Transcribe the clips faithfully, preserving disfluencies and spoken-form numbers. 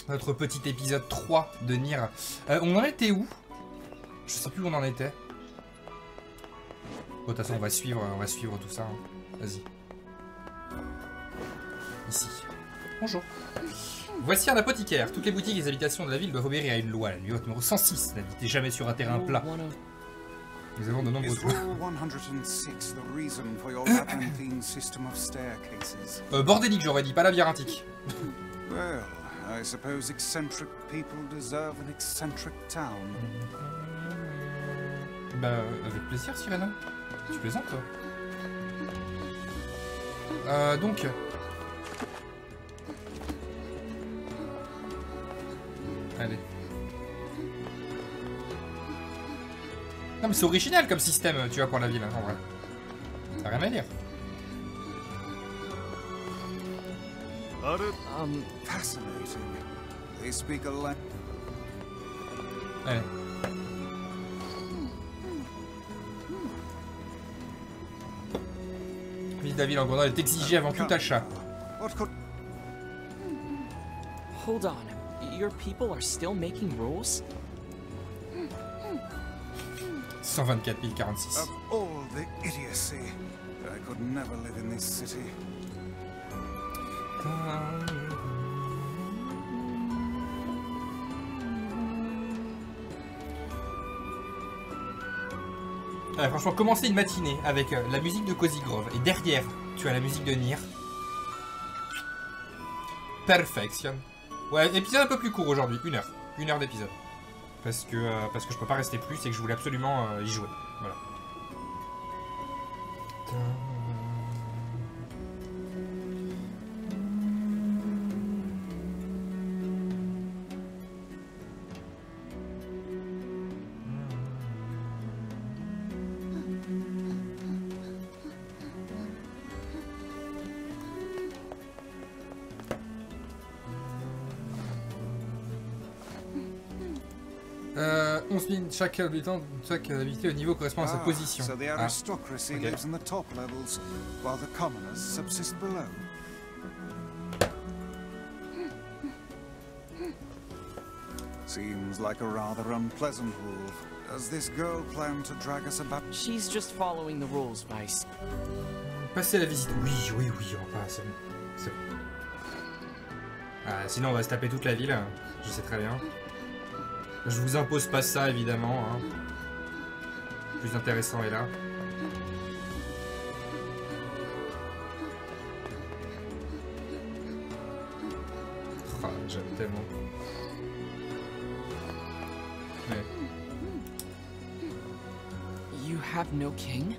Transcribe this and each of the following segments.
Notre petit épisode trois de Nier. Euh, on en était où? Je sais plus où on en était. Bon, de toute façon, on va suivre, on va suivre tout ça. Hein. Vas-y. Ici. Bonjour. Voici un apothicaire. Toutes les boutiques et les habitations de la ville doivent obéir à une loi. La loi numéro cent six. N'habitez jamais sur un terrain plat. Nous avons de nombreux toits. euh, bordélique, j'aurais dit, pas labyrinthique. Well, I suppose eccentric people deserve an eccentric town. Bah, avec plaisir, Cyrano. Tu plaisantes, toi? Euh, donc... Allez. Non mais c'est original comme système, tu vois, pour la ville, hein, en vrai. T'as rien à dire. Um, fascinating. They speak a language. Allez. Visite la ville en gondole est exigée avant tout achat. Hold on. Your people are still making rules? cent vingt-quatre mille quarante-six. Of all the idiocy, I could never live in this city. Ouais, franchement, commencer une matinée avec euh, la musique de Cozy Grove et derrière, tu as la musique de Nier. Perfection. Ouais, épisode un peu plus court aujourd'hui, une heure. Une heure d'épisode. Parce que, euh, parce que je peux pas rester plus et que je voulais absolument euh, y jouer. Voilà. Euh, onze mille chaque habitant, chaque habité au niveau correspond à sa position. So the Ah. aristocracy Okay. lives in the top levels, while the commoners subsist below. Seems like a rather unpleasant rule. Does this girl plan to drag us about? She's just following the rules, Vice. Passer la visite. Oui, oui, oui, on va, c'est bon. C'est bon. Ah, sinon, on va se taper toute la ville. Je sais très bien. Je vous impose pas ça, évidemment. Hein. Le plus intéressant est là. Oh, j'aime tellement. Ouais. You have no king?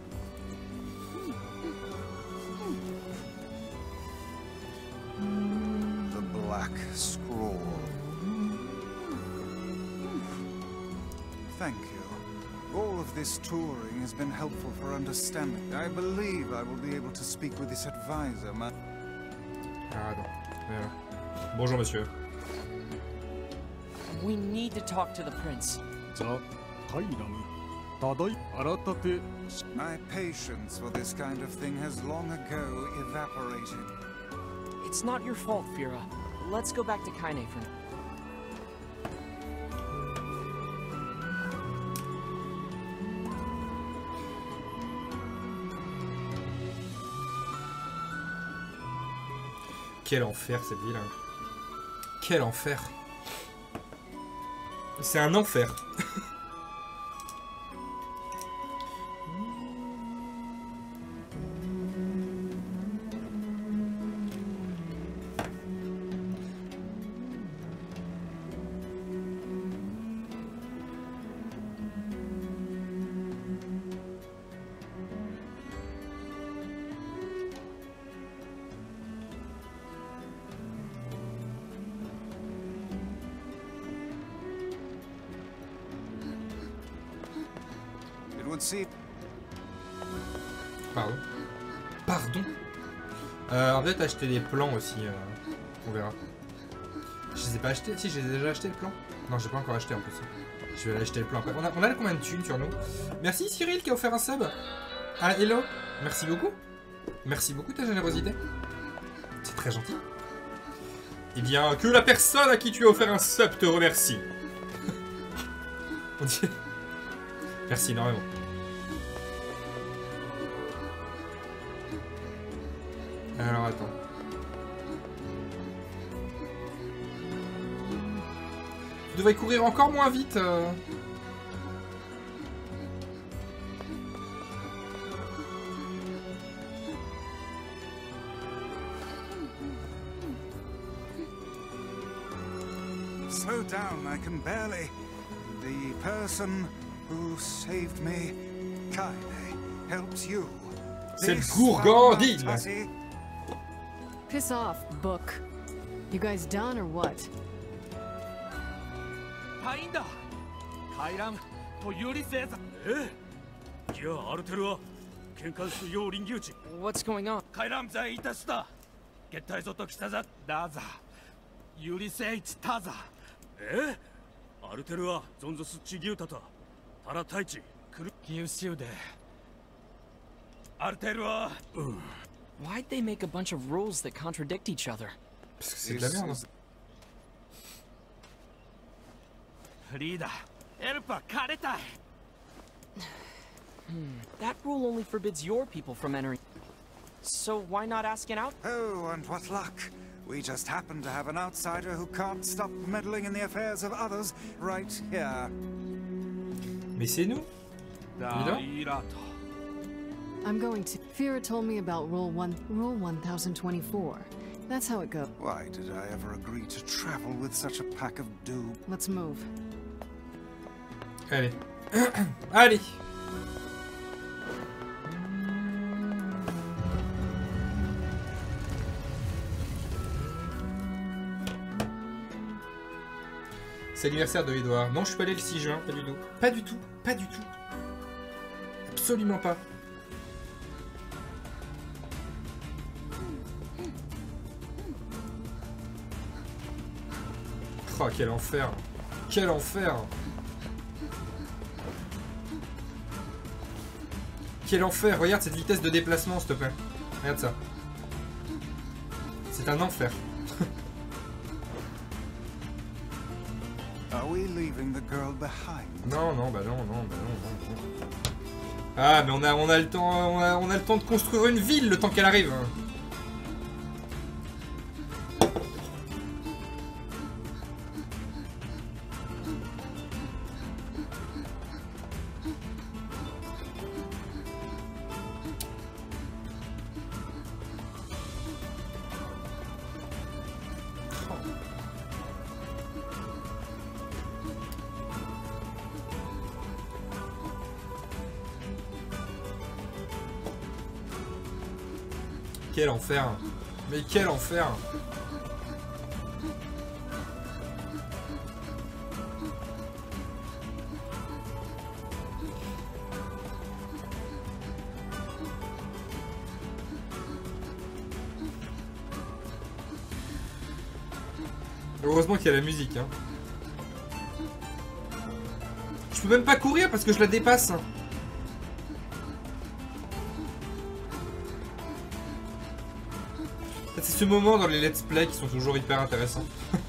The Black Scroll. Thank you. All of this touring has been helpful for understanding. I believe I will be able to speak with this advisor, ma... Ah non. Voilà. Bonjour monsieur. We need to talk to the prince. My patience for this kind of thing has long ago evaporated. It's not your fault, Fira. Let's go back to Kaine for now. Quel enfer cette ville. Hein. Quel enfer. C'est un enfer. Pardon. Pardon. Euh, on va peut-être acheter des plans aussi. Euh, on verra. Je les ai pas achetés. Si, j'ai déjà acheté le plan. Non, j'ai pas encore acheté en plus. Je vais aller acheter le plan après. On a, on a combien de thunes sur nous? Merci Cyril qui a offert un sub. Ah, hello. Merci beaucoup. Merci beaucoup de ta générosité. C'est très gentil. Eh bien, que la personne à qui tu as offert un sub te remercie. On dit... Merci énormément. Alors, attends. Tu devrais courir encore moins vite. Euh... Slow down, I can barely. The person who saved me, Kaine, helps you. C'est le Gourgandine. Piss off, book. You guys done or what? 隊員だ。回覧と有利生産。え？いやアルテルは喧嘩すよ臨牛地。 What's going on? 回覧在いたした。月体ぞと来たざだざ。有利生一たざ。え？アルテルはゾンゾスチギュータとタラ太一来るギウシウで。アルテルは。うん。 Why'd they make a bunch of rules that contradict each other? Parce que c'est de la merde. Frida, Elpa, Karetai. Hmm. That rule only forbids your people from entering. So why not ask an out? Oh, and what luck. We just happen to have an outsider who can't stop meddling in the affairs of others right here. Mais c'est nous. I'm going to. Fira told me about Rule One, Rule one thousand twenty-four. That's how it goes. Why did I ever agree to travel with such a pack of doob? Let's move. Allez. Allez. C'est l'anniversaire de Edouard. Non, je suis pas allé le six juin, pas du tout. Pas du tout, pas du tout. Absolument pas. Oh, quel enfer. Quel enfer. Quel enfer. Regarde cette vitesse de déplacement, s'il te plaît. Regarde ça. C'est un enfer. Are we leaving the girl behind? Non, non, bah non, non, bah non, non, non. Ah, mais on a, on a le temps, on a, on a le temps de construire une ville le temps qu'elle arrive. Quel enfer. Mais quel enfer. Heureusement qu'il y a la musique, hein. Je peux même pas courir parce que je la dépasse. C'est ce moment dans les let's play qui sont toujours hyper intéressants.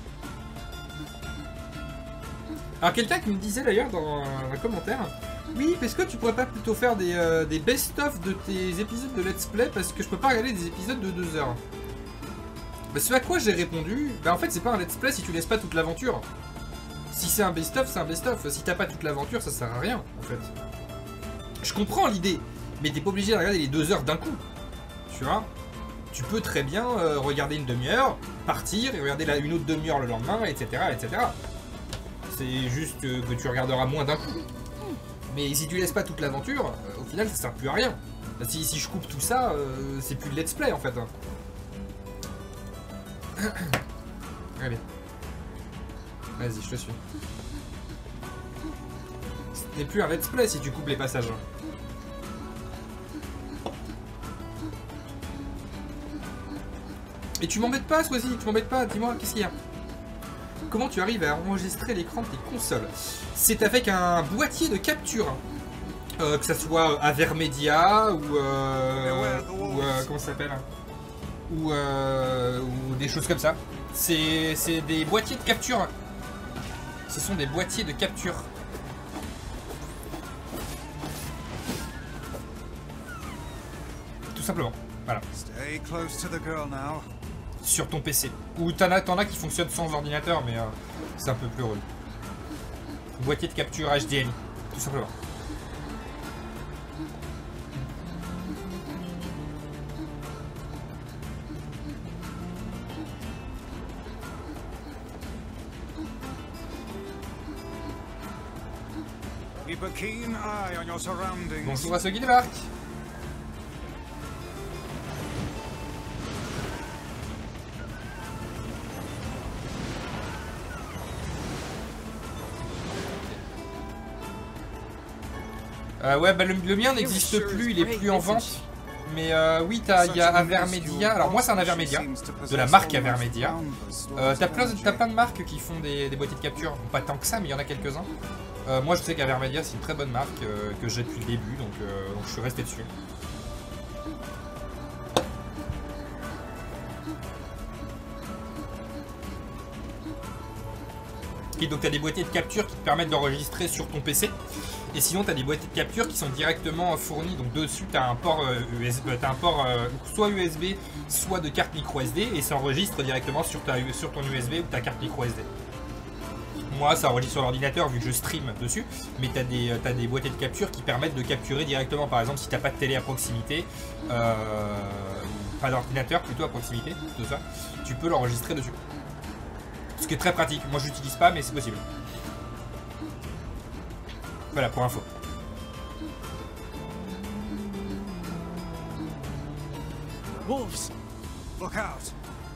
Alors quelqu'un qui me disait d'ailleurs dans un commentaire, oui, parce que tu pourrais pas plutôt faire des, euh, des best-of de tes épisodes de let's play parce que je peux pas regarder des épisodes de deux heures. Bah, ce à quoi j'ai répondu, bah en fait c'est pas un let's play si tu laisses pas toute l'aventure. Si c'est un best-of, c'est un best-of. Si t'as pas toute l'aventure, ça sert à rien en fait. Je comprends l'idée, mais t'es pas obligé de regarder les deux heures d'un coup. Tu vois? Tu peux très bien euh, regarder une demi-heure, partir et regarder la, une autre demi-heure le lendemain, et cetera, et cetera. C'est juste euh, que tu regarderas moins d'un coup. Mais si tu laisses pas toute l'aventure, euh, au final ça sert plus à rien. Si, si je coupe tout ça, euh, c'est plus de let's play en fait. Allez. Vas-y, je te suis. Ce n'est plus un let's play si tu coupes les passages. Et tu m'embêtes pas, Swazi, tu m'embêtes pas, dis-moi, qu'est-ce qu'il y a? Comment tu arrives à enregistrer l'écran de tes consoles? C'est avec un boîtier de capture. Euh, que ça soit Avermedia ou... Euh, ou euh, comment ça s'appelle? Ou, euh, ou des choses comme ça. C'est c'est des boîtiers de capture. Ce sont des boîtiers de capture. Tout simplement. Voilà. Stay close to the girl now. Sur ton P C. Ou t'en as, t'en as qui fonctionnent sans ordinateur, mais euh, c'est un peu plus relou. Boîtier de capture H D M I. Tout simplement. Keep a keen eye on your surroundings. Bonjour à ceux qui débarquent. Euh, ouais, bah le, le mien n'existe plus, il est plus en vente. Mais euh, oui, il y a Avermedia. Alors moi c'est un Avermedia, de la marque Avermedia. Euh, T'as plein, t'as plein de marques qui font des, des boîtiers de capture. Pas tant que ça, mais il y en a quelques-uns. Euh, moi je sais qu'Avermedia c'est une très bonne marque euh, que j'ai depuis le début, donc, euh, donc je suis resté dessus. Et donc tu as des boîtiers de capture qui te permettent d'enregistrer sur ton P C. Et sinon tu as des boîtiers de capture qui sont directement fournis. Donc dessus tu as un port, euh, U S B, t'as un port euh, soit U S B, soit de carte micro S D. Et ça enregistre directement sur, ta, sur ton U S B ou ta carte micro S D. Moi ça enregistre sur l'ordinateur vu que je stream dessus. Mais tu as des, t'as des boîtiers de capture qui permettent de capturer directement. Par exemple si tu n'as pas de télé à proximité, euh, pas d'ordinateur plutôt à proximité, tout ça, tu peux l'enregistrer dessus. Ce qui est très pratique. Moi je l'utilise pas mais c'est possible. Voilà pour info. Wolves! Look out!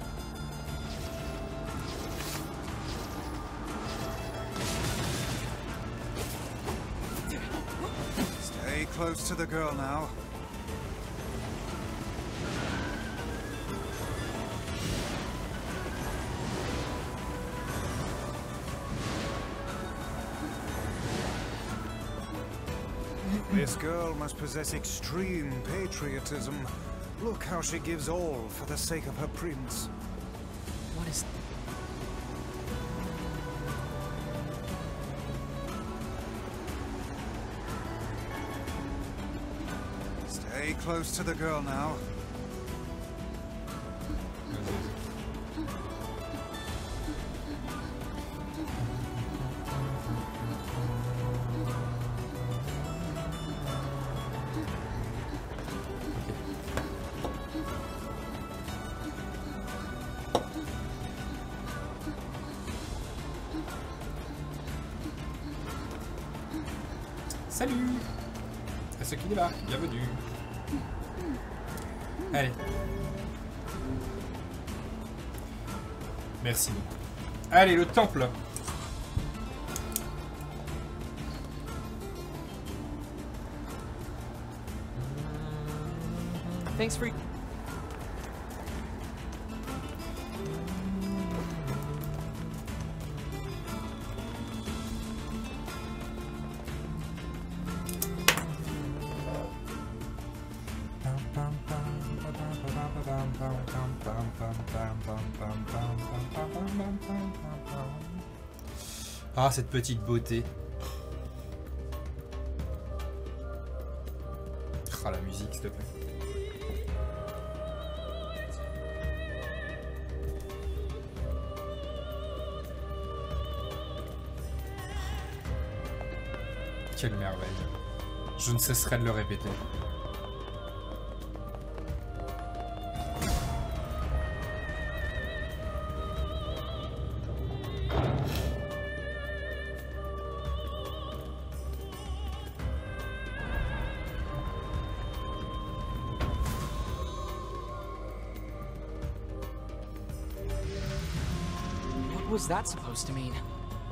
Stay close to the girl now. This girl must possess extreme patriotism. Look how she gives all for the sake of her prince. What is... Stay close to the girl now. Salut à ceux qui débarquent, bienvenue. Allez. Merci beaucoup. Allez, le temple. Thanks for... Ah, cette petite beauté. Ah, la musique, s'il te plaît. Quelle merveille. Je ne cesserai de le répéter. What was that supposed to mean?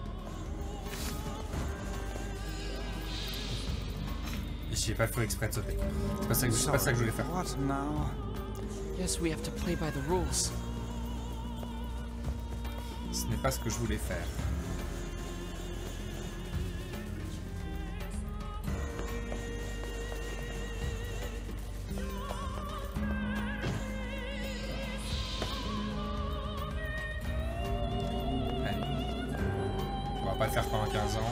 J'ai pas fait exprès de sauter. C'est pas ça que, c'est pas ça que je voulais faire. What now? Guess we have to play by the rules. Ce n'est pas ce que je voulais faire. va pas le faire pendant quinze ans.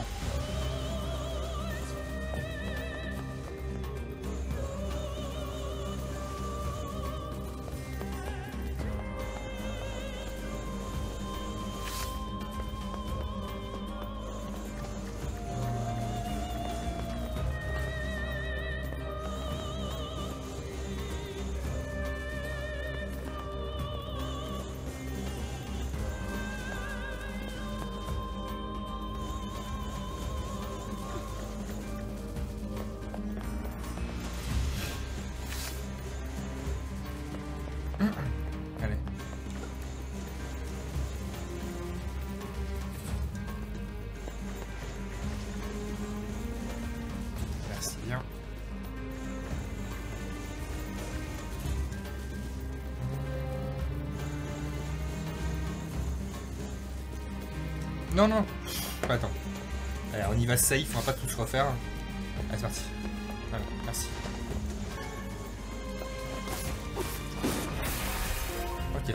Allez. Merci bien. Non, non. Attends. Allez, on y va safe, on va pas tout se refaire. Allez, c'est parti. Voilà, merci. Ok.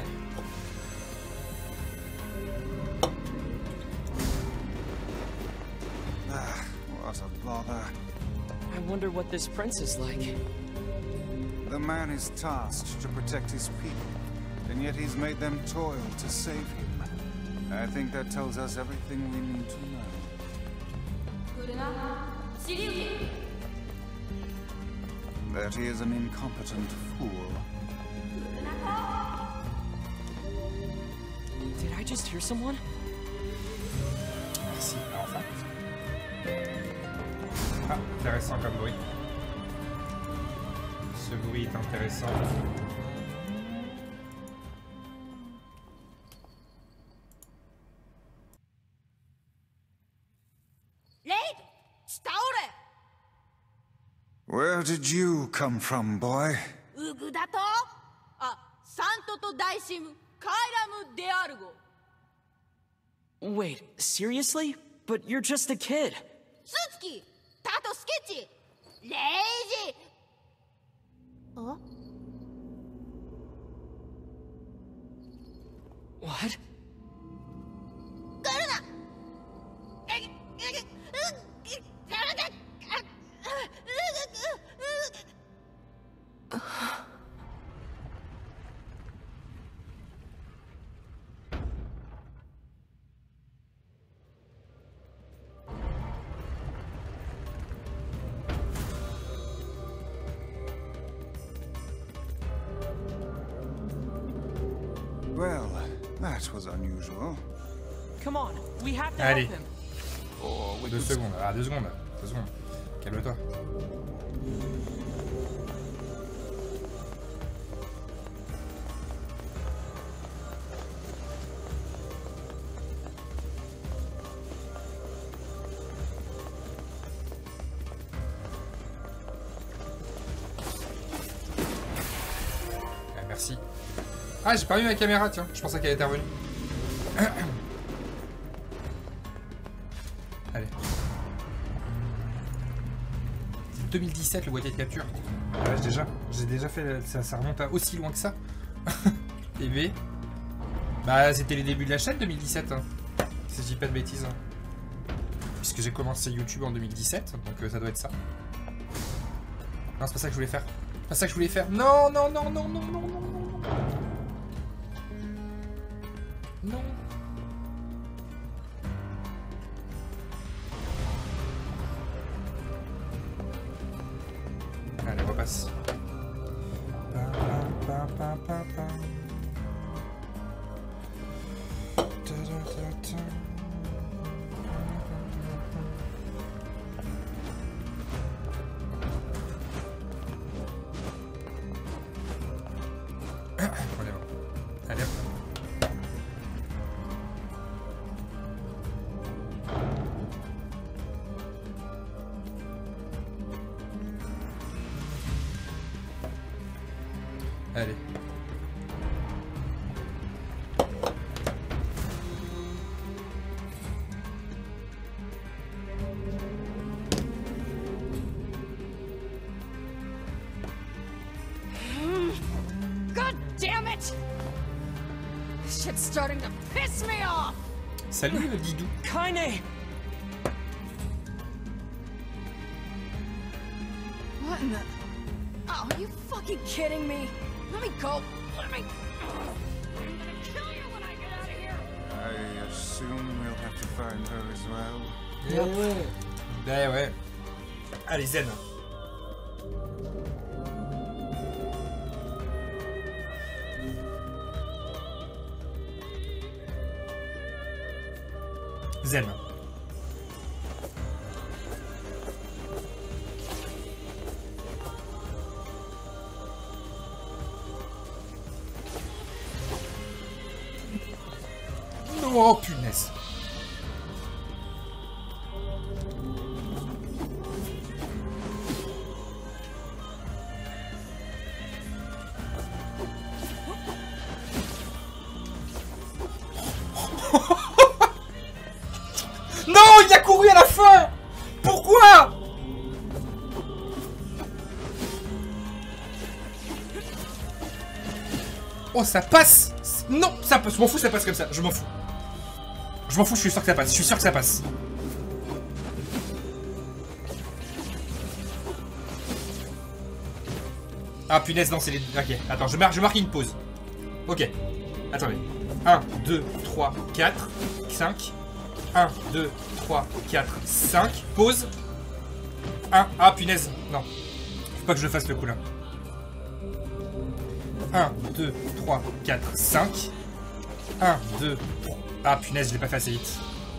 Ah, what a bother. I wonder what this prince is like. The man is tasked to protect his people, and yet he's made them toil to save him. I think that tells us everything we need to know. That he is an incompetent fool. Did I just hear someone? Merci, enfin. Ah, intéressant comme bruit. Ce bruit est intéressant. Where did you come from, boy? ウグだとあ、サントとダイシム、カイラム・デアルゴ。 Wait, seriously? But you're just a kid. スツキ、タトスケッチ、レイジ。あ What? 来るな。 Well, that was unusual. Come on, we have to Allez. help him. Or we Deux could secondes. Ah, deux secondes. Deux secondes. Calme-toi. Ah, merci. Ah, j'ai pas vu ma caméra, tiens. Je pensais qu'elle était revenue. Allez. C'est deux mille dix-sept le boîtier de capture. Ouais, j'ai déjà, j'ai déjà fait. Ça, ça remonte à aussi loin que ça. T V. Bah, c'était les débuts de la chaîne deux mille dix-sept. Hein. Si je dis pas de bêtises. Hein. Puisque j'ai commencé YouTube en deux mille dix-sept, donc euh, ça doit être ça. Non, c'est pas ça que je voulais faire. C'est pas ça que je voulais faire. Non, non, non, non, non, non, non, non. Non. Allez, on repasse. Pa, pa, pa, pa, pa. Ta, ta, ta, ta. On est bon. Allez hop. Allez. God damn it! Shit's starting to piss me off. Salut le Didou. Kaine! And the... Oh, are you fucking kidding me? Let me go. Let me... I'm gonna kill you when I get out of here. I assume we'll have to find her as well. Eh ouais. Ben ouais. Allez, zen. Zen. Oh punaise. Non, il a couru à la fin. Pourquoi? Oh, ça passe. Non, ça passe. Je m'en fous, ça passe comme ça. Je m'en fous. Je m'en fous, je suis sûr que ça passe. Je suis sûr que ça passe. Ah punaise, non, c'est les... Ok, attends, je marque, je marque une pause. Ok. Attendez. un, deux, trois, quatre, cinq. un, deux, trois, quatre, cinq. Pause. un. Ah punaise. Non. Faut pas que je fasse le coup là. un, deux, trois, quatre, cinq. un, deux, trois. Ah punaise, je l'ai pas fait assez vite.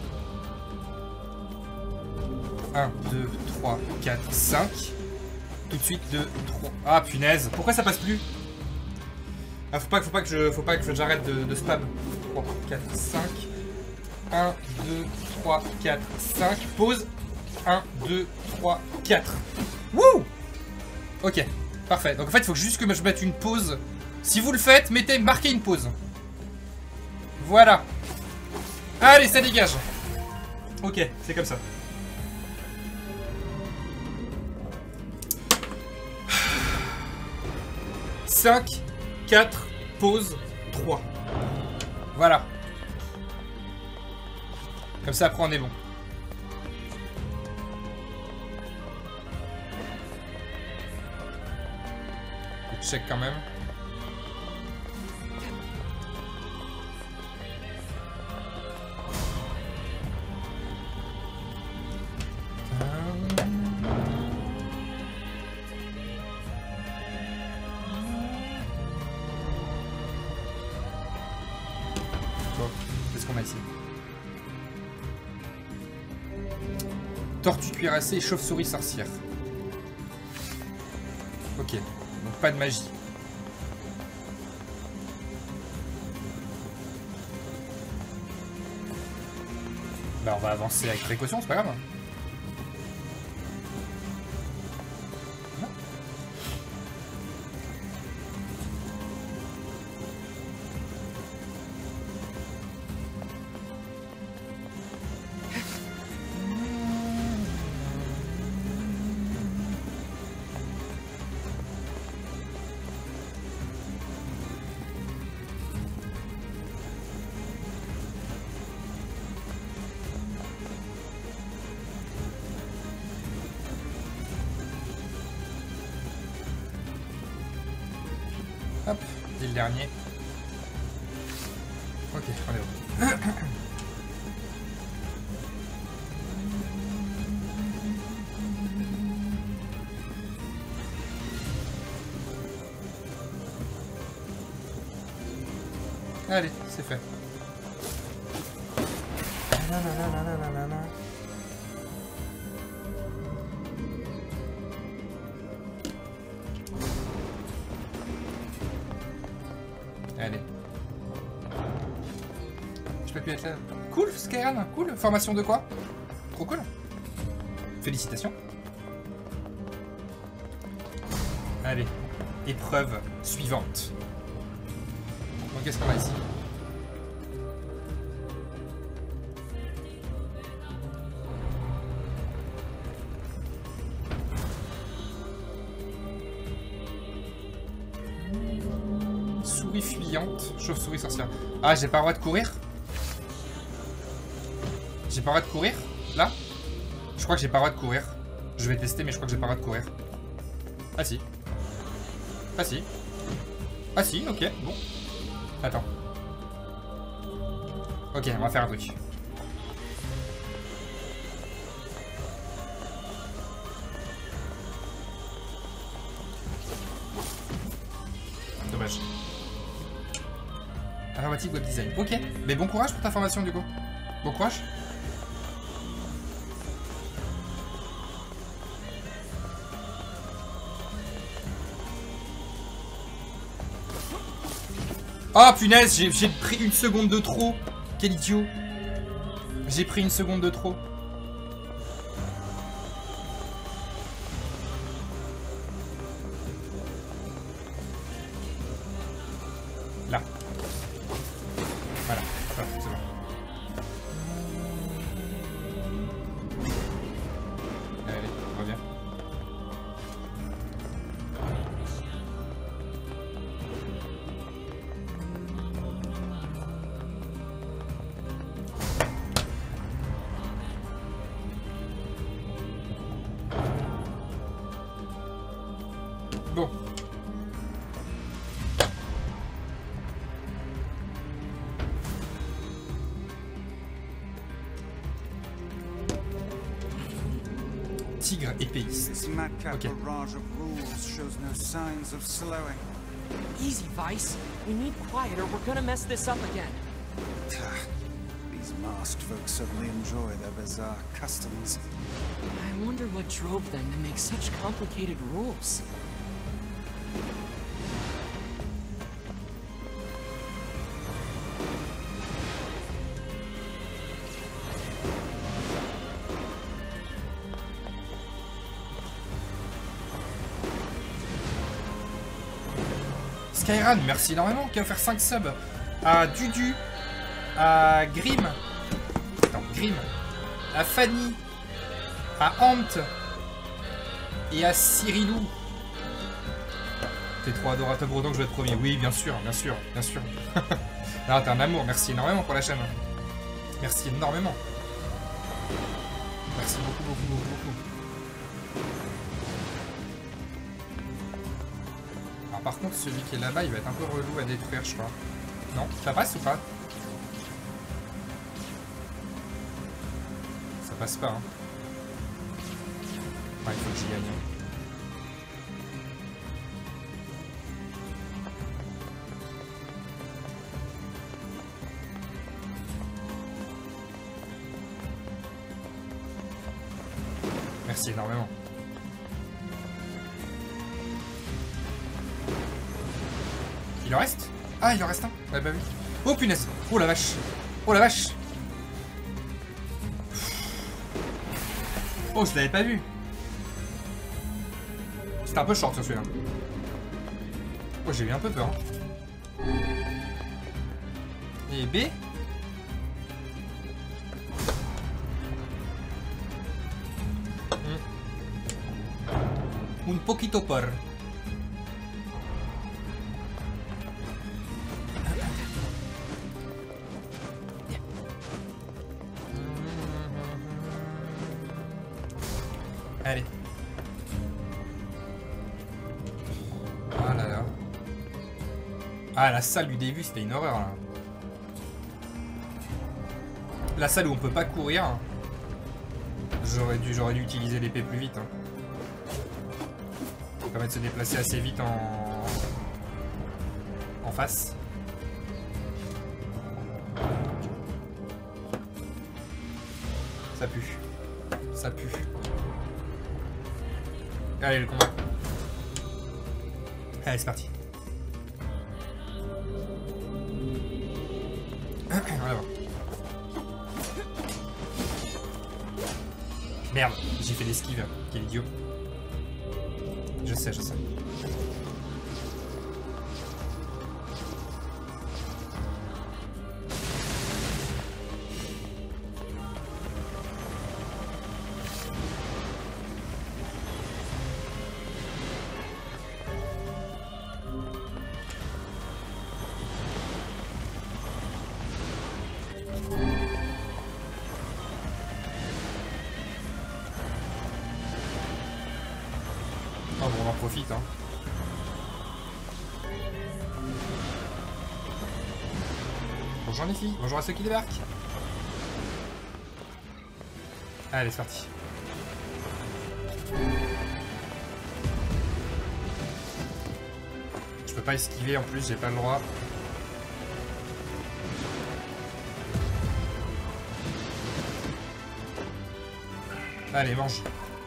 un, deux, trois, quatre, cinq. Tout de suite, deux, trois. Ah punaise, pourquoi ça passe plus? Ah, faut pas, faut pas que je, faut pas que j'arrête de, de spam. trois, quatre, cinq. un, deux, trois, quatre, cinq. Pause. un, deux, trois, quatre. Wouh! Ok, parfait. Donc en fait, il faut juste que je mette une pause. Si vous le faites, mettez, marquez une pause. Voilà. Allez, ça dégage. Ok, c'est comme ça. cinq, quatre, pause, trois. Voilà. Comme ça, après, on est bon. Je check quand même. Qu'est-ce qu'on a ici? Tortue cuirassée et chauve-souris sorcière. Ok, donc pas de magie. Bah on va avancer avec précaution, c'est pas grave. Hop, c'est le dernier. Ok, on est bon. Allez, c'est fait. Allez. Je peux plus être là. Cool, Skyran, cool. Formation de quoi? Trop cool. Félicitations. Allez. Épreuve suivante. Donc qu'est-ce qu'on a ici? Souris fuyante, chauve-souris sorcière. Ah, j'ai pas le droit de courir? J'ai pas le droit de courir? Là? Je crois que j'ai pas le droit de courir. Je vais tester, mais je crois que j'ai pas le droit de courir. Ah si. Ah si. Ah si, ok, bon. Attends. Ok, on va faire un truc. Dommage. Informatique web design. Ok, mais bon courage pour ta formation du coup. Bon courage. Oh punaise, j'ai pris une seconde de trop. Quel idiot. J'ai pris une seconde de trop. Là. Voilà, voilà, c'est bon. Allez, reviens. Bon. Tigre épéiste. This madcap Okay. barrage of rules shows no signs of slowing. Easy, Vice. We need quiet or we're gonna mess this up again. These masked folk certainly enjoy their bizarre customs. I wonder what drove them to make such complicated rules. Skyran, merci énormément, qui a offert cinq subs à Dudu, à Grim, attends, Grim, à Fanny, à Ant et à Cyrilou. T'es trop adorable, pour autant que je vais être premier. Oui, bien sûr, bien sûr, bien sûr. Non, t'es un amour, merci énormément pour la chaîne. Merci énormément. Merci beaucoup, beaucoup, beaucoup, beaucoup. Par contre, celui qui est là-bas, il va être un peu relou à détruire, je crois. Non? Ça passe ou pas? Ça passe pas, hein. Ouais, il faut que j'y gagne. Merci énormément. Il en reste? Ah, il en reste un? Ouais, bah oui. Oh punaise! Oh la vache! Oh la vache! Oh, je l'avais pas vu! C'était un peu short sur celui-là. Oh, j'ai eu un peu peur. Hein. Et B? Un poquito por. Allez. Ah là là. Ah, la salle du début, c'était une horreur là. La salle où on peut pas courir. J'aurais dû, j'aurais dû utiliser l'épée plus vite. Hein. Ça permet de se déplacer assez vite en, en face. Ça pue. Ça pue. Allez, le combat. Allez, c'est parti. Voilà. Merde, j'ai fait l'esquive. Quel idiot. Je sais, je sais. profite, hein. Bonjour les filles, bonjour à ceux qui débarquent. Allez, c'est parti. Je peux pas esquiver en plus, j'ai pas le droit. Allez, mange.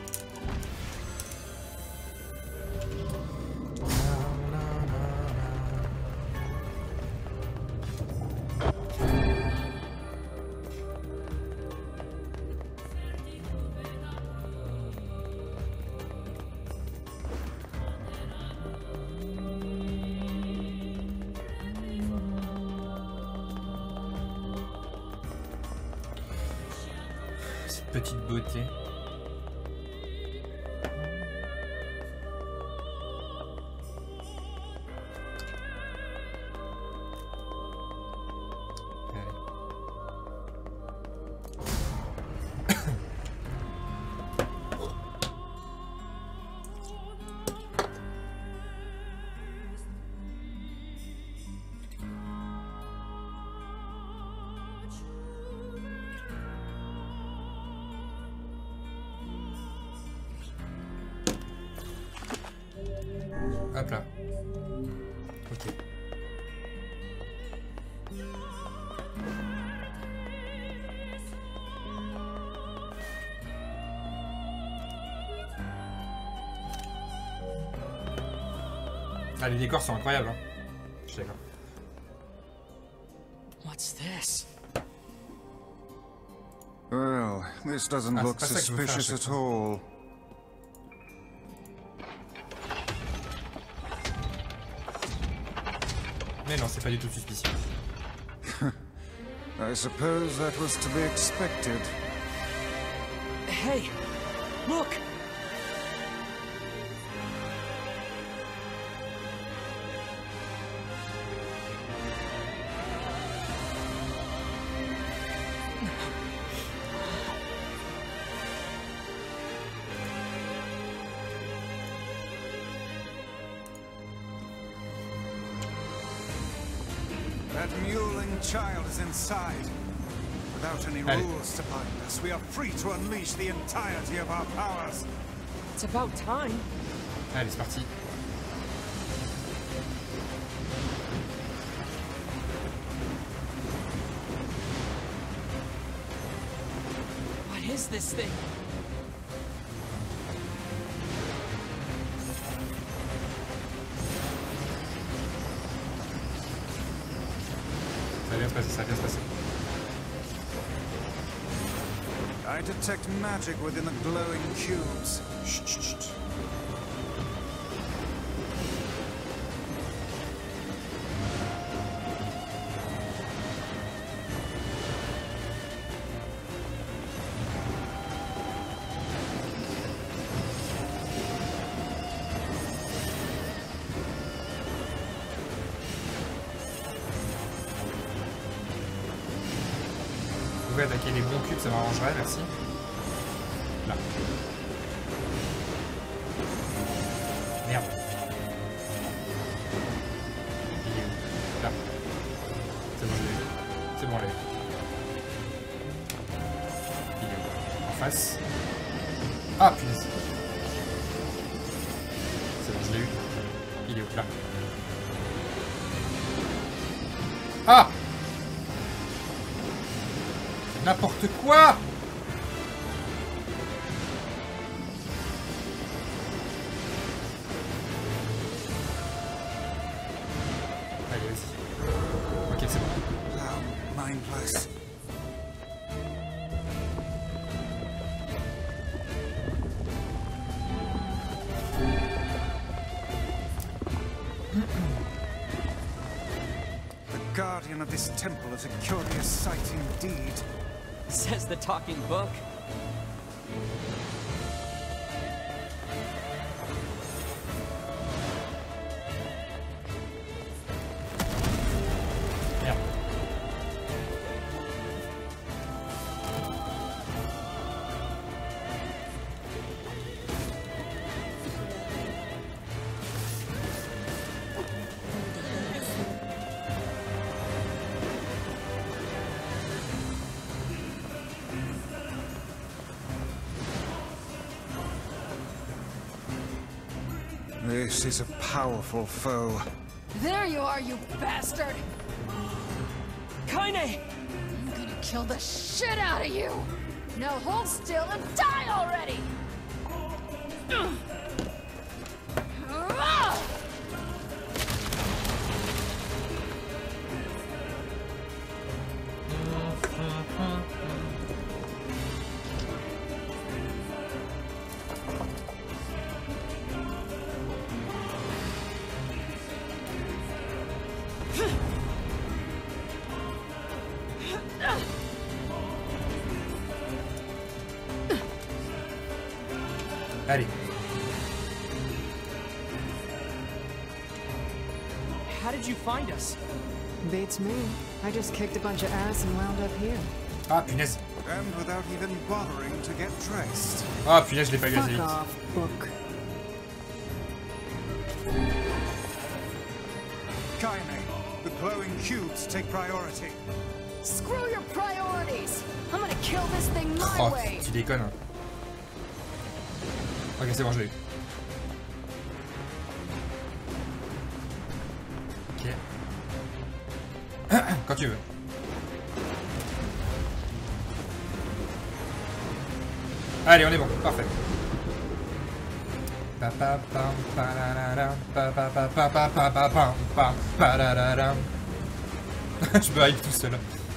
Cette petite beauté. Hop là. Ok. Ah, les décors sont incroyables, hein. Je suis d'accord. What's this? Well, this doesn't Ah, look c'est pas ça que je veux faire à suspicious chaque at all. Mais non, c'est pas du tout suspicieux. I suppose that was to be expected. Hey, look! That mewling child is inside. Without any Allez. rules to bind us, we are free to unleash the entirety of our powers. It's about time. Allez, c'est parti. What is this thing? Ça va bien se passer, ça va bien se passer. I detect magic within the glowing cubes. Chut, chut, chut. Vous pouvez attaquer les bons cubes, ça m'arrangerait, merci. Là. Merde. Il est où? Là. C'est bon, je l'ai eu. C'est bon, on l'a eu. Il est où? En face. Ah, punaise. C'est bon, je l'ai eu. Il est où? Là. Ah! N'importe quoi! Allez, vas-y. Ok, c'est bon. How mindless. The guardian of this temple is a curious sight indeed. Says the talking book. Merde. This is a powerful foe. There you are, you bastard! Kaine! I'm gonna kill the shit out of you! Now hold still and die already! Allez. How did you find us? Beats me. I just kicked a bunch of ass and wound up here. Ah punaise. And without even bothering to get dressed. Ah punaise, je l'ai pas eu assez Fuck vite. off, book. Kaine, the glowing cubes take priority. Screw your priorities! I'm gonna kill this thing my Oh, way! tu déconnes. Hein. Ok, c'est bon, je l'ai eu. Ok. Quand tu veux. Allez, on est bon, parfait. Je me hype tout seul.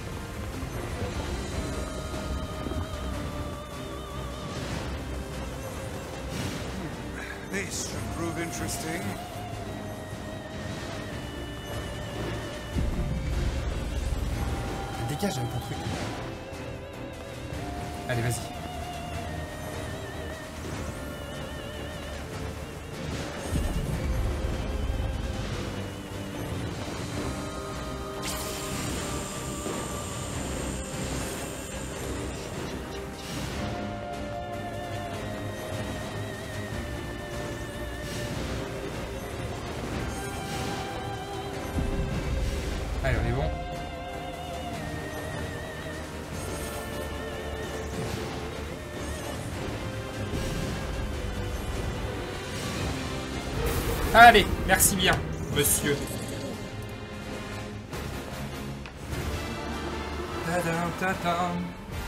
This should prove interesting. Dégage avec ton truc. Allez, vas-y. Allez, on est bon. Allez, merci bien, monsieur. Tadam, tadam.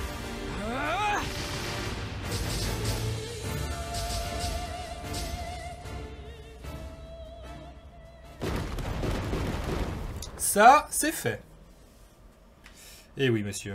Ça, c'est fait. Eh oui, monsieur.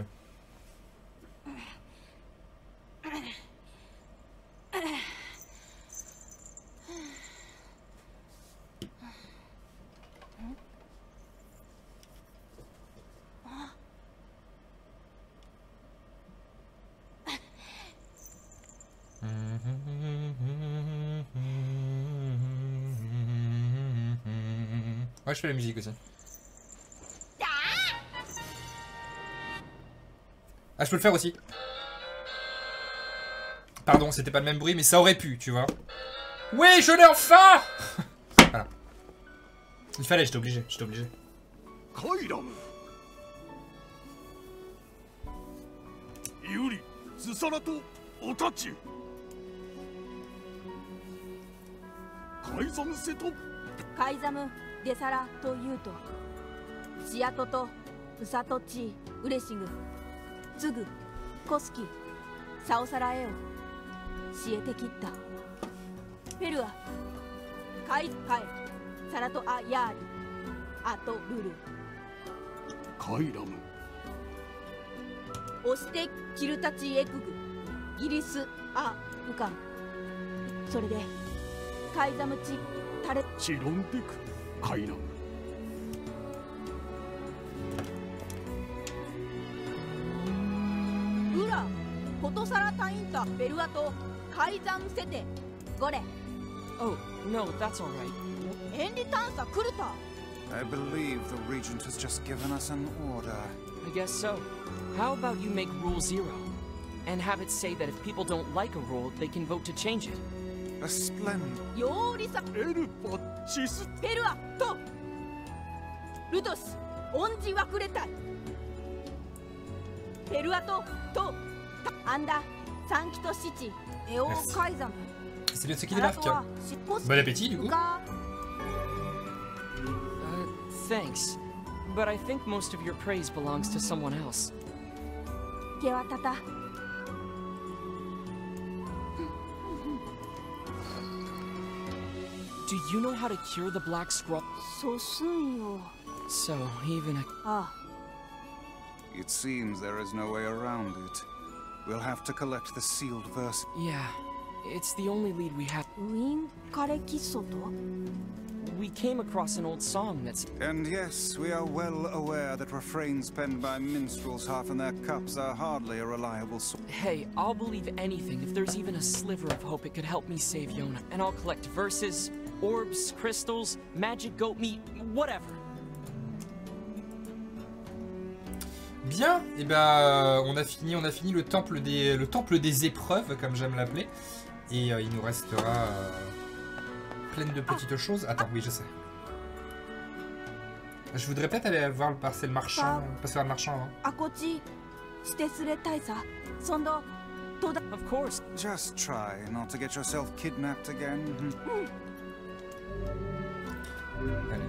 Ouais, je fais la musique aussi. Ah, je peux le faire aussi. Pardon, c'était pas le même bruit, mais ça aurait pu, tu vois. Oui, je l'ai enfin. Voilà. Il fallait, j'étais obligé, j'étais obligé. Yuri, Susara to Otachi. Kaizam Seto. カイザム・デサラというとシアトとウサトチウレシグツグコスキサオサラエオシエテキッタペルアカイカエサラトアヤーリアトルルカイラム。 オシテキルタチエクグギリスアウカンそれでカイザムチタレチロンテクカイラム。 ウラコトサラタインタベルアトカイザムセテゴレ Oh, no, that's all right. エンリタンサクルタ I believe the Regent has just given us an order. I guess so. How about you make Rule Zero? And have it say that if people don't like a rule, they can vote to change it. A splendid. ヨーリサエルパッチス。 ペルアとルトスオンジワクレタイペルアトとアンダサンキトシチエオカイザム C'est bien de ceux qui あな débarquent. たはしコス Bon appétit du キ coup. か Uh, thanks. But I think most of your praise belongs to someone else. 毛はたた Do you know how to cure the Black Scroll? そうすんよ So, even a... あ It seems there is no way around it. We'll have to collect the sealed verse. Yeah, it's the only lead we have. ウィンカレキソト We came across an old song that's... And yes, we are well aware that refrains penned by minstrels half in their cups are hardly a reliable source. Hey, I'll believe anything if there's even a sliver of hope it could help me save Yona. And I'll collect verses, orbs, crystals, magic goat meat, whatever. Bien, et ben euh, on a fini, on a fini le temple des, le temple des épreuves, comme j'aime l'appeler, et euh, il nous restera euh, plein de petites choses. Attends, oui, je sais. Je voudrais peut-être aller voir passer le marchand, passer voir le marchand avant. あこっちしてすれたいさそんどとだ Of course. Just try not to get yourself kidnapped again. Allez.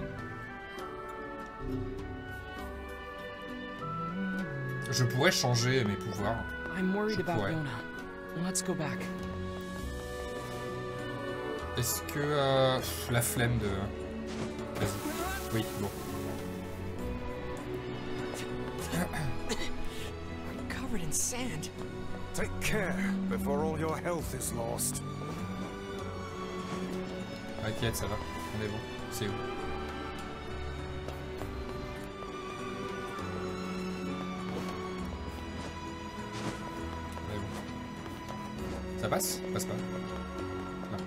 Je pourrais changer mes pouvoirs. I'm worried Je about pourrais. Yona. Let's go back. Est-ce que euh, pff, la flemme de... Vas-y. Oui, bon. I'm covered in sand. Take care before all your health is lost. T'inquiète, ça va. On est bon. C'est où? On est bon. Ça passe? Passe pas. Non.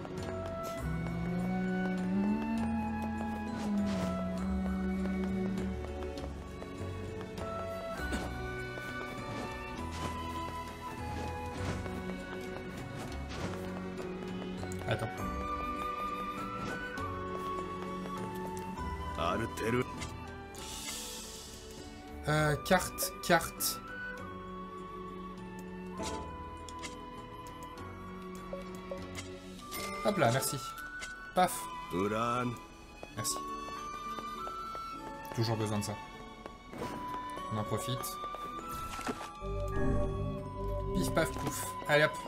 Attends. Euh, carte, carte. Hop là, merci. Paf. Merci. Toujours besoin de ça. On en profite. Pif paf pouf. Allez hop.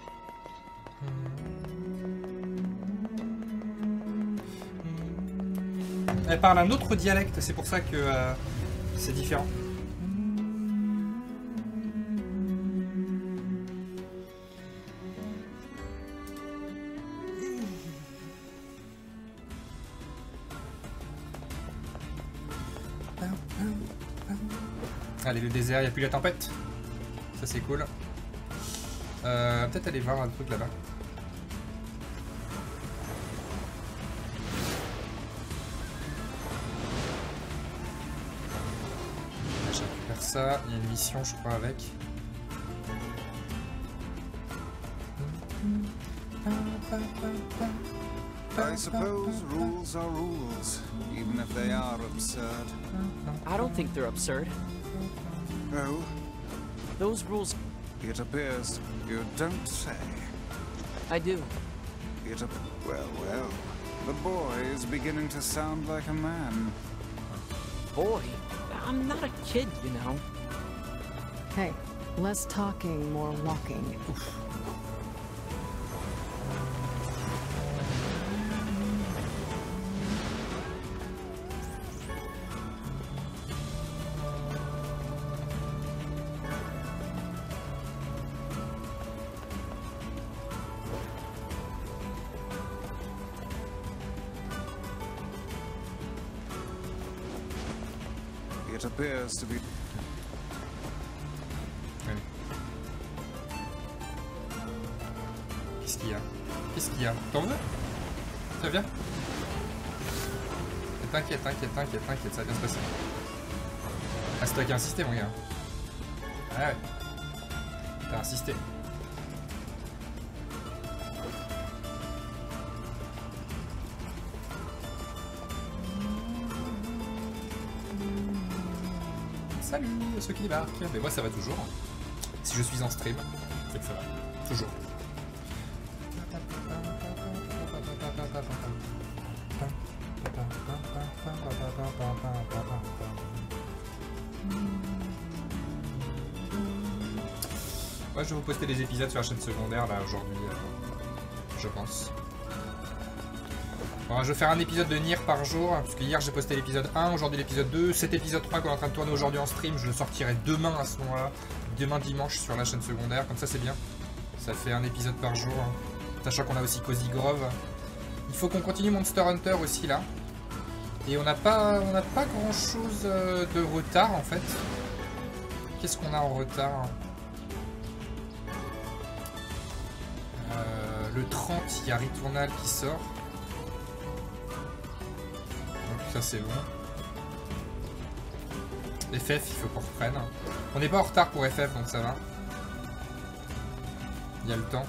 Elle parle un autre dialecte, c'est pour ça que euh, c'est différent. Allez, le désert, il n'y a plus la tempête. Ça, c'est cool. Euh, Peut-être aller voir un truc là-bas. Je récupère ça. Il y a une mission, je crois, avec. I suppose rules are rules, even if they are absurd. I don't think they're absurd. Oh, Those rules... it appears you don't say. I do. It ap- well, well. The boy is beginning to sound like a man. Boy, I'm not a kid, you know. Hey, less talking, more walking. It appears to be. Allez. Qu'est-ce qu'il y a? Qu'est-ce qu'il y a? T'en veux? Ça vient? T'inquiète, t'inquiète, t'inquiète, t'inquiète, ça va bien se passer. Ah, c'est toi qui as insisté, mon gars. Ah ouais. T'as insisté. Salut ceux qui débarquent. Mais moi ça va toujours. Si je suis en stream, c'est que ça va. Toujours. Moi, je vais vous poster les épisodes sur la chaîne secondaire là aujourd'hui, euh, je pense. Bon, je vais faire un épisode de Nier par jour, hein, parce que hier j'ai posté l'épisode un, aujourd'hui l'épisode deux, cet épisode trois qu'on est en train de tourner aujourd'hui en stream, je le sortirai demain à ce moment-là, demain dimanche sur la chaîne secondaire, comme ça c'est bien. Ça fait un épisode par jour, hein. Sachant qu'on a aussi Cozy Grove. Il faut qu'on continue Monster Hunter aussi là. Et on n'a pas, on n'a pas grand chose de retard en fait. Qu'est-ce qu'on a en retard? euh, Le trente, il y a Returnal qui sort. Donc ça c'est bon. F F, il faut qu'on reprenne. On n'est pas en retard pour F F, donc ça va. Il y a le temps.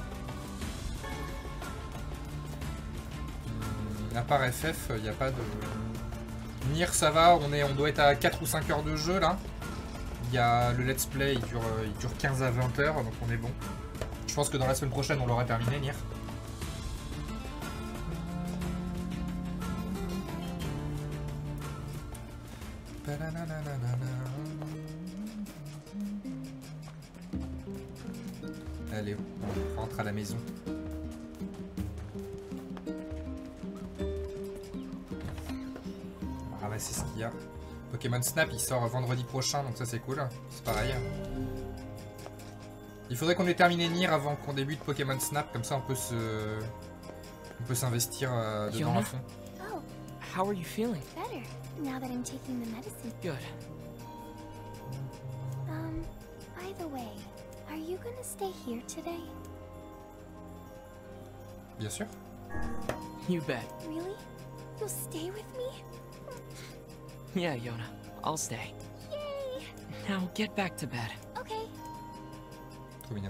À part F F, il n'y a pas de... Nier, ça va, on, est, on doit être à quatre ou cinq heures de jeu, là. Il y a le let's play, il dure, il dure quinze à vingt heures, donc on est bon. Je pense que dans la semaine prochaine, on l'aura terminé, Nier. Allez, on rentre à la maison. Ah ouais, c'est ce qu'il y a. Pokémon Snap, il sort vendredi prochain, donc ça c'est cool. C'est pareil. Il faudrait qu'on ait terminé Nier avant qu'on débute Pokémon Snap, comme ça on peut se... On peut s'investir euh, dedans Yona? à fond. Oh, How are you feeling? better, now that I'm taking the medicine. Good. Um, by the way, are you gonna stay here today? Bien sûr. You bet. Really? You'll stay with me? Yeah, Yona. I'll stay. Yay! Now get back to bed. Okay. Trop mignonne.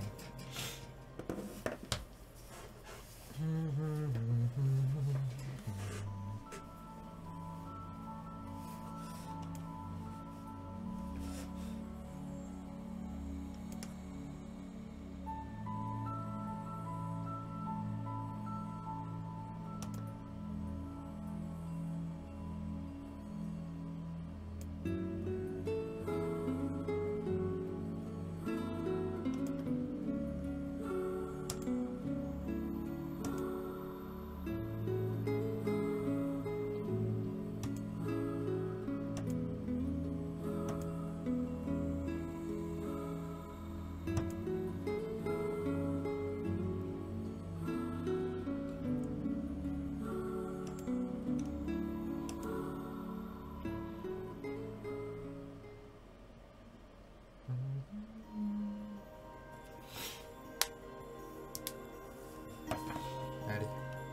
Allez.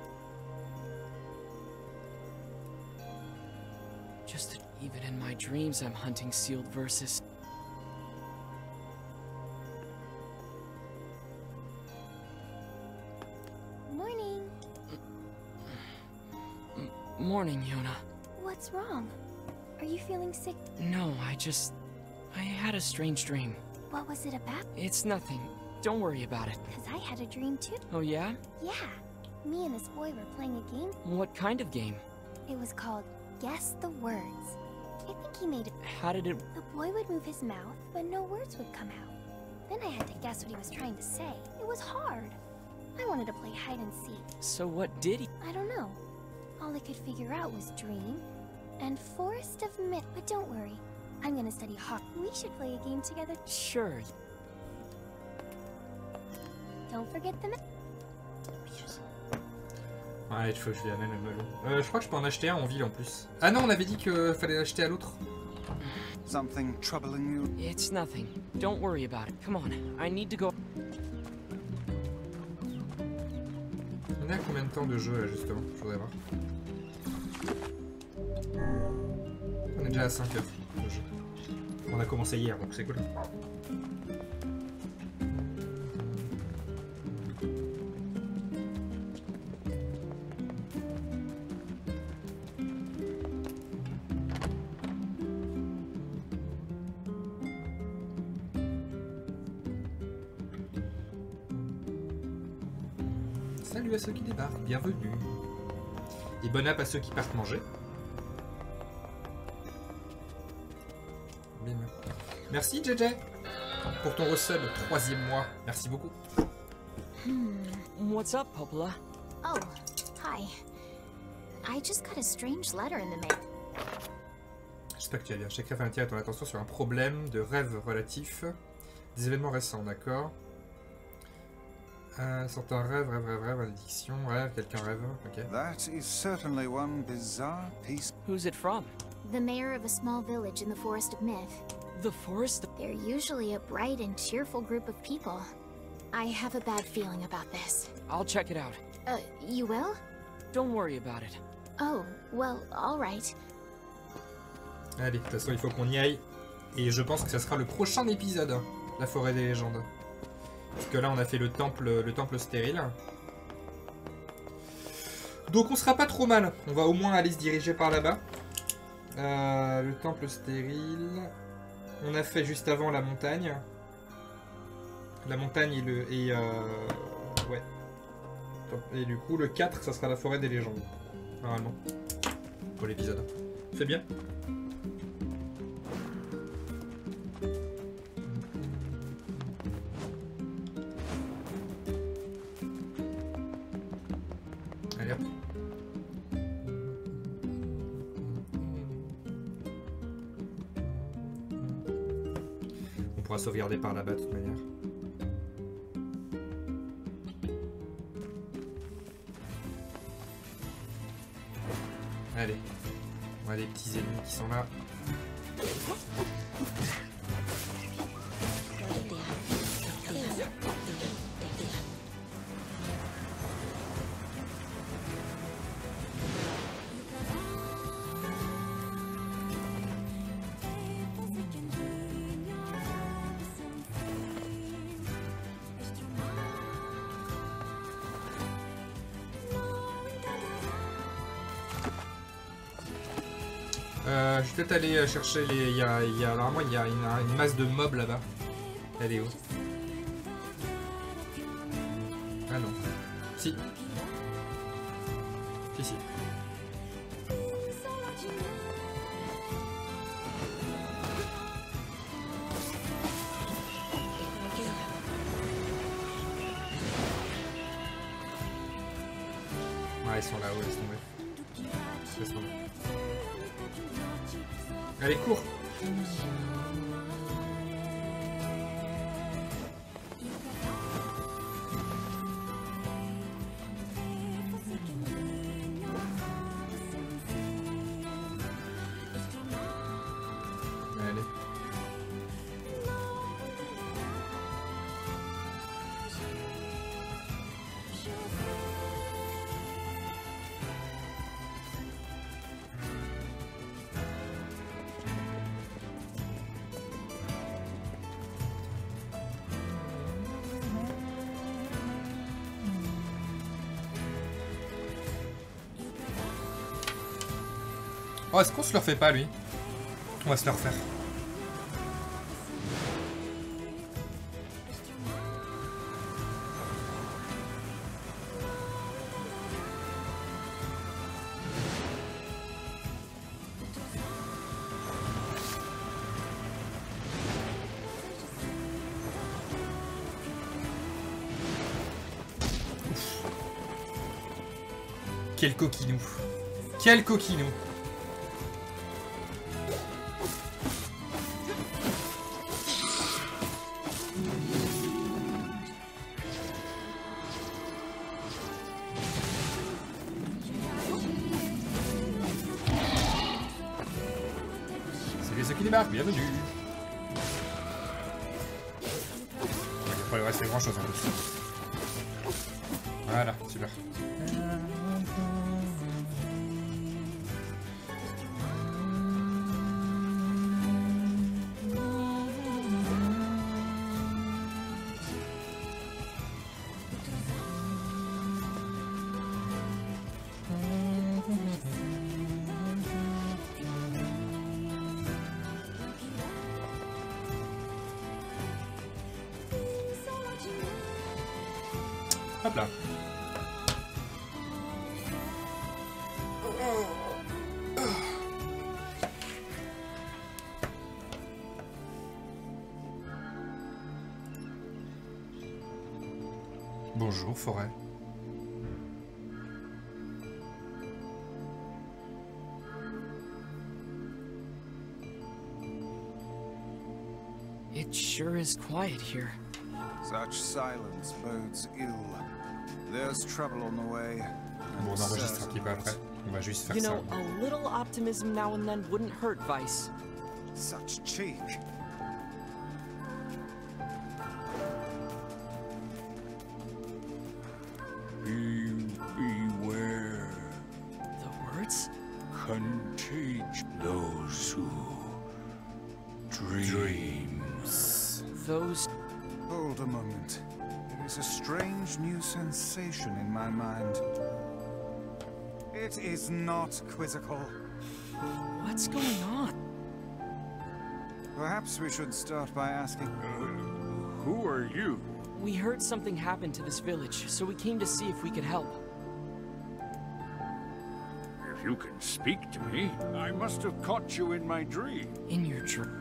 Just even in my dreams, I'm hunting sealed verses. Morning. M morning, Yona. What's wrong? Are you feeling sick? No, I just... I had a strange dream. What was it about? It's nothing. Don't worry about it. Because I had a dream too. Oh, yeah? Yeah. Me and this boy were playing a game. What kind of game? It was called Guess the Words. I think he made it. How did it... The boy would move his mouth, but no words would come out. Then I had to guess what he was trying to say. It was hard. I wanted to play hide and seek. So what did he... I don't know. All I could figure out was dream and Forest of Myth. But don't worry. I'm gonna study hard. We should play a game together. Sure. Don't forget the myth. Ouais, il faut que je lui amène le melon. Euh, je crois que je peux en acheter un en ville en plus. Ah non, on avait dit qu'il fallait l'acheter à l'autre. Something troubling you? It's nothing. Don't worry about it. Come on. I need to go... On est à combien de temps de jeu là justement? Je voudrais voir. On est déjà à cinq heures de jeu. On a commencé hier donc c'est cool. Salut à ceux qui débarquent, bienvenue. Et bon app à ceux qui partent manger. Bim. Merci J J pour ton resub, troisième mois. Merci beaucoup. What's up, Popola? Oh, hi. I just got a strange letter in the mail. J'espère que tu vas bien. Chaque rêve attire ton attention sur un problème de rêve relatif. Des événements récents, d'accord. Euh, certains rêves, rêve, rêve, rêve, addiction, rêve, quelqu'un rêve, ok. That is certainly one bizarre piece. Who's it from? The mayor of a small village in the Forest of Myth. The Forest? They're usually a bright and cheerful group of people. I have a bad feeling about this. I'll check it out. Uh, you will? Don't worry about it. Oh, well, all right. Allez, de toute façon, il faut qu'on y aille. Et je pense que ça sera le prochain épisode, la forêt des légendes. Parce que là, on a fait le temple, le temple stérile. Donc, on sera pas trop mal. On va au moins aller se diriger par là-bas. Euh, le temple stérile. On a fait juste avant la montagne. La montagne et le... Et, euh, ouais. Et du coup, le quatre, ça sera la forêt des légendes. Normalement. Pour l'épisode. C'est bien. Allez hop. On pourra sauvegarder par là-bas de toute manière. Allez, on a des petits ennemis qui sont là. Euh, je vais peut-être aller chercher les... Il y a, il y a, normalement, il y a une, une masse de mobs là-bas. Elle est où? Ah non. Si. Si, si. Ouais, ils sont là-haut, laisse tomber. Laisse tomber. Allez, cours! Allez. Oh, est-ce qu'on se le refait pas, lui? On va se le refaire. Ouf. Quel coquinou. Quel coquinou. Bienvenue. Il n'y a pas le reste grand chose en plus. Voilà, super. Hop là. Bonjour, forêt. It sure is quiet here. Such silence bodes ill. There's trouble on the way. Bon, on enregistre un petit peu après. On va juste faire You ça. know, a little optimism now and then wouldn't hurt, Vice. Such cheek. Be beware. The words? Contage those who dreams. Those... Hold a moment. There is a strange new sensation in my mind. It is not quizzical. What's going on? Perhaps we should start by asking... Uh, who are you? We heard something happened to this village, so we came to see if we could help. If you can speak to me, I must have caught you in my dream. In your dream?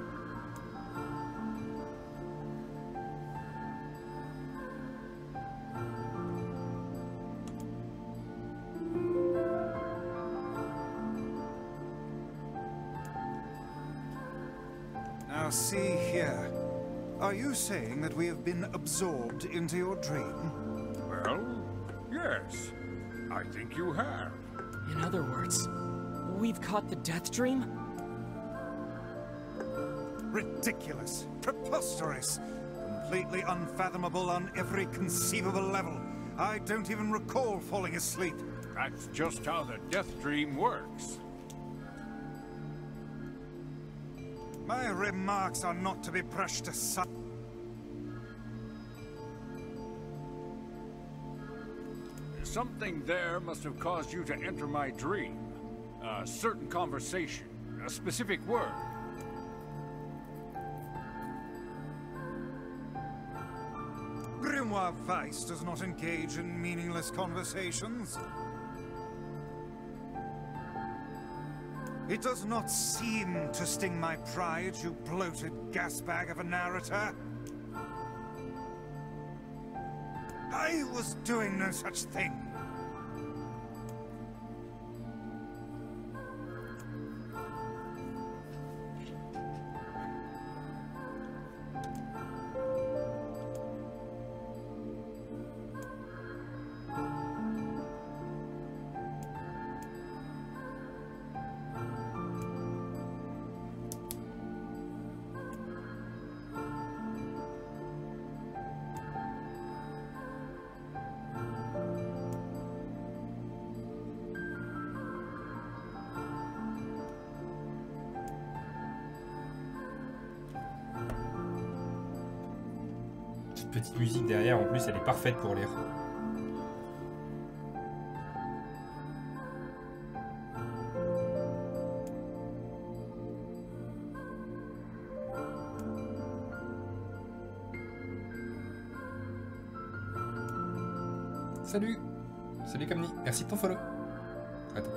Now see here. Are you saying that we have been absorbed into your dream? Well, yes. I think you have. In other words, we've caught the death dream? Ridiculous. Preposterous. Completely unfathomable on every conceivable level. I don't even recall falling asleep. That's just how the death dream works. My remarks are not to be brushed aside. Something there must have caused you to enter my dream. A certain conversation, a specific word. Grimoire Weiss does not engage in meaningless conversations. It does not seem to sting my pride, you bloated gasbag of a narrator. I was doing no such thing. Petite musique derrière, en plus, elle est parfaite pour lire. Salut! Salut Kamni, merci de ton follow. Attends.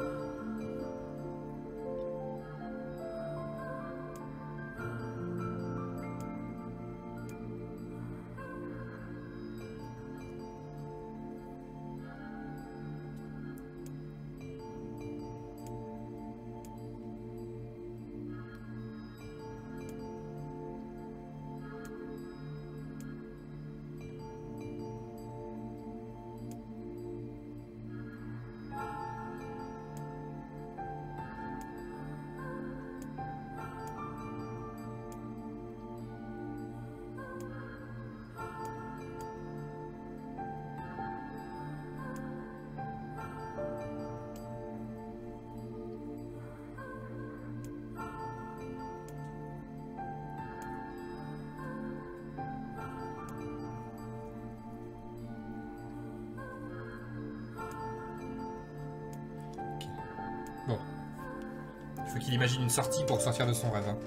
Bon. Il faut qu'il imagine une sortie pour sortir de son rêve. Hein.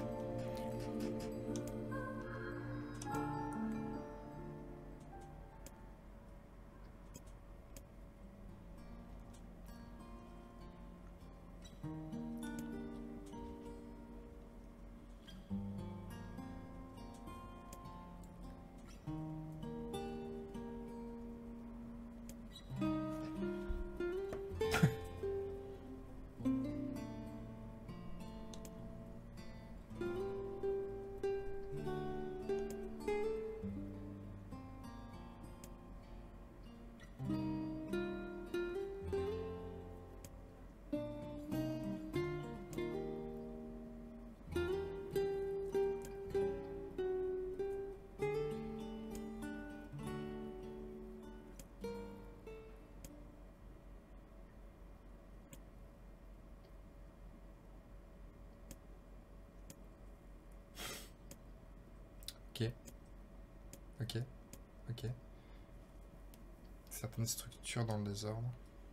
Ok. Ok. Certaines structures dans le désordre.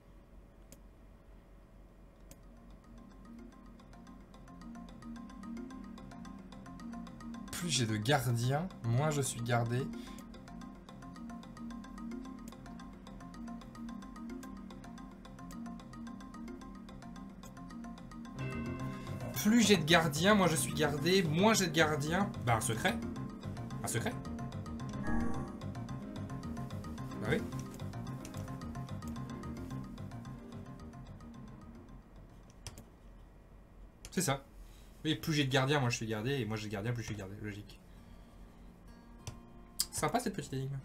Plus j'ai de gardiens, moins je suis gardé. Plus j'ai de gardiens, moins je suis gardé, moins j'ai de gardiens. Bah un secret. Un secret. Bah oui. C'est ça. Oui, plus j'ai de gardiens, moins je suis gardé, et moi j'ai de gardiens, plus je suis gardé. Logique. Sympa cette petite énigme.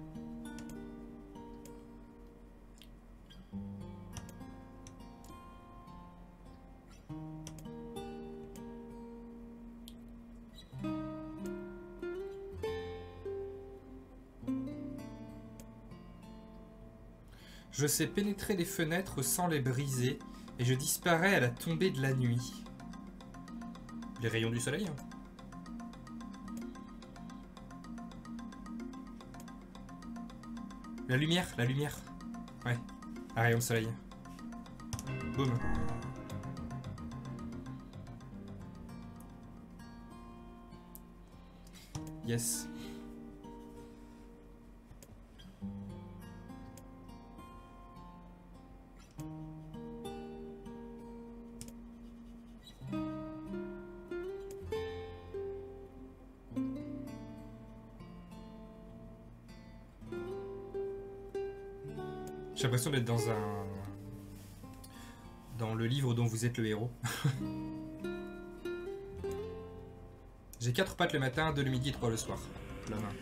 Je sais pénétrer les fenêtres sans les briser, et je disparais à la tombée de la nuit. Les rayons du soleil, hein. La lumière, la lumière. Ouais, un rayon de soleil. Boum. Yes. J'ai l'impression d'être dans un... dans le livre dont vous êtes le héros. J'ai quatre pattes le matin, deux le midi et trois le soir. La main.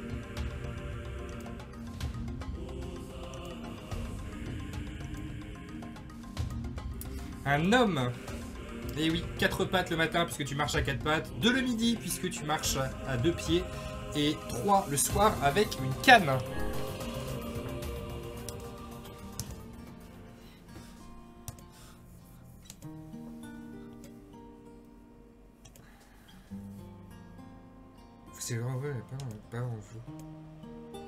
Un homme. Et oui, quatre pattes le matin puisque tu marches à quatre pattes, deux le midi puisque tu marches à deux pieds, et trois le soir avec une canne. C'est vrai, pas, pas en jeu.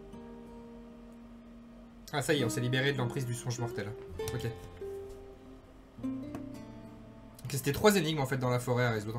Ah ça y est, on s'est libéré de l'emprise du songe mortel. Ok. Ok, c'était trois énigmes en fait dans la forêt à résoudre.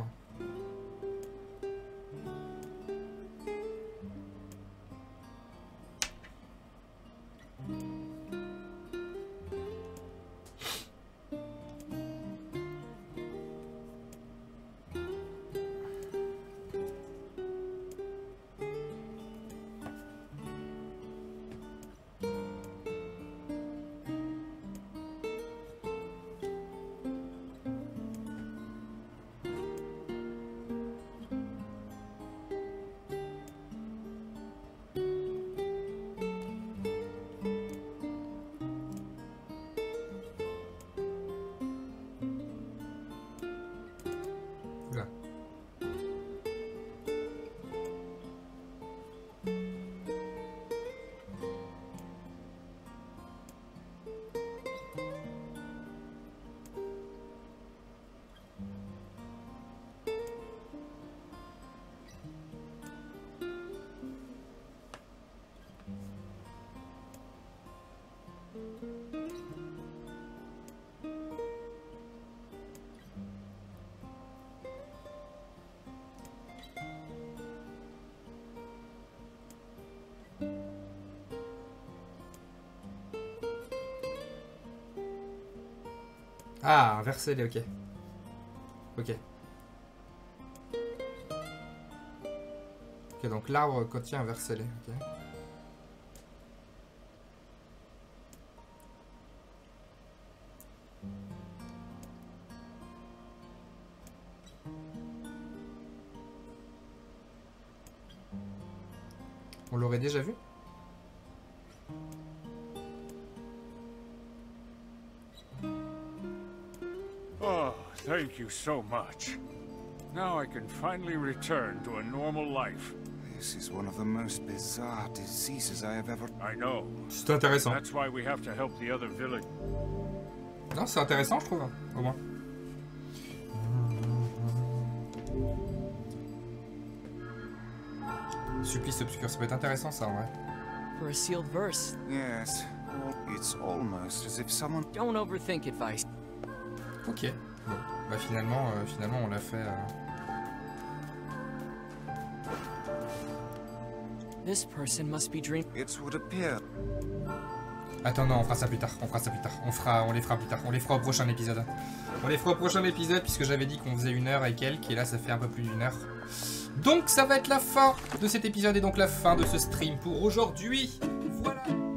Ah, inversé, ok. Ok. Ok, donc l'arbre contient un verseli, ok. On l'aurait déjà vu? Oh, thank you so much. Now I can finally return to a normal life. This is one of the most bizarre diseases I have ever... I know. C'est intéressant. That's why we have to help the other village. Non, c'est intéressant, je trouve, hein, au moins. Supplice obscur, ça peut être intéressant ça en vrai. For a sealed verse. Yes. It's almost as if someone... Don't overthink advice. Ok. Bon. Bah finalement, euh, finalement on l'a fait... Euh... This person must be dreaming. It would appear. Attends, non, on fera ça plus tard. On fera ça plus tard. On fera, on les fera plus tard. On les fera au prochain épisode. On les fera au prochain épisode puisque j'avais dit qu'on faisait une heure et quelques et là ça fait un peu plus d'une heure. Donc ça va être la fin de cet épisode et donc la fin de ce stream pour aujourd'hui. Voilà.